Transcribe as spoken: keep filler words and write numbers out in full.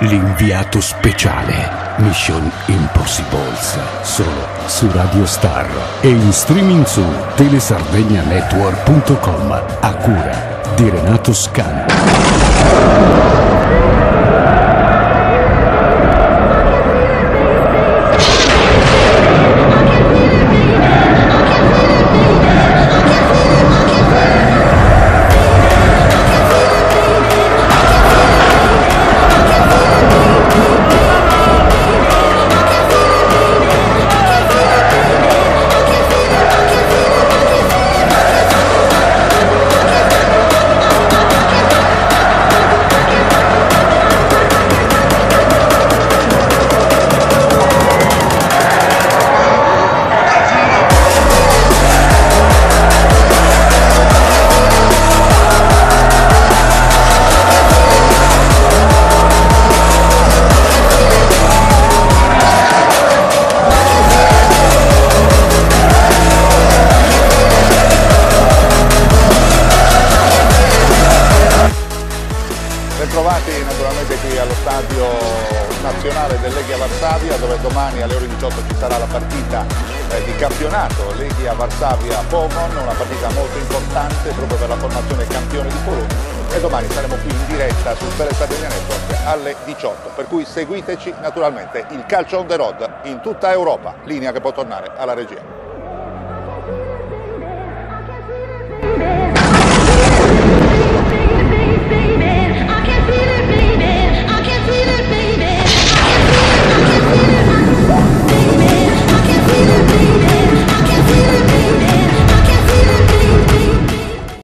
L'inviato speciale Mission Impossible, solo su Radio Star e in streaming su telesardegna network punto com, a cura di Renato Scanu. Bentrovati naturalmente qui allo stadio nazionale del Legia Varsavia, dove domani alle ore diciotto ci sarà la partita eh, di campionato Legia Varsavia-Pomon, una partita molto importante proprio per la formazione campione di Polonia, e domani saremo qui in diretta su Telesardegna Network alle diciotto, per cui seguiteci naturalmente. Il calcio on the road in tutta Europa, linea che può tornare alla regia.